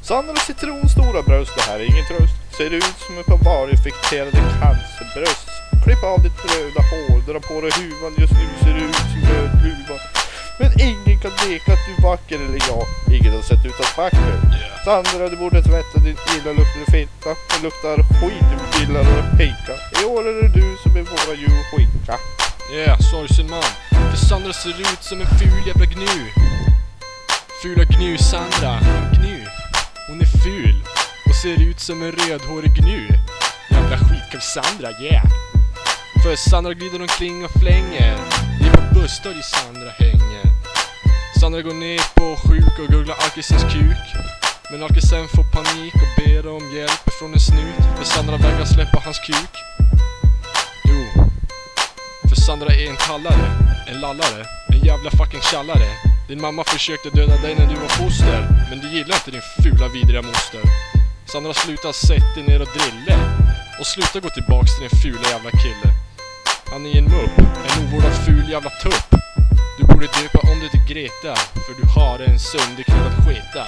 Sandra citronstora bröst, det här är ingen tröst. Ser ut som ett par varinfekterade cancerbröst. Klipp av ditt röda hår, dra på dig huvan, just nu ser du ut som röd huva. Men ingen kan neka att du är vacker, eller jag. Ingen har sett ut att vacker. Sandra, du borde tvätta din illa luktande fitta. Det luktar skit, du gillar att peka. I år är det du som är våra djur och skicka. Sorgsen man. För Sandra ser ut som en ful jävla gnu. Fula gnu Sandra, gnu. Hon är ful och ser ut som en rödhårig gnu. Jävla skitkav Sandra, För Sandra glider omkring och flänger. Det är på busstorg Sandra hänger. Sandra går ner på sjuk och googlar alkisens kuk. Men alkisen får panik och ber om hjälp från en snut. För Sandra vägrar släppa hans kuk. Jo, för Sandra är en kallare, en lallare, en jävla fucking tjallare. Din mamma försökte döda dig när du var foster, men du gillar inte din fula vidriga moster. Sandra, sluta sätt dig ner och drille. Och sluta gå tillbaks till din fula jävla kille. Han är en mupp, en ovårdad ful jävla tupp. Du borde döpa om dig till Greta, för du har en sönderknullad sketa.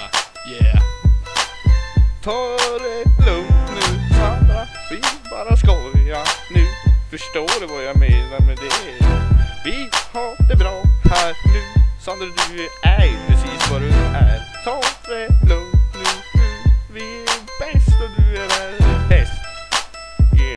Ta det lugnt nu Sandra, vi bara skoja nu. Förstår du vad jag menar med det? Vi har det bra här nu. Sandra, du är precis vad du är. Ta det lugnt nu, vi är bäst och du är där.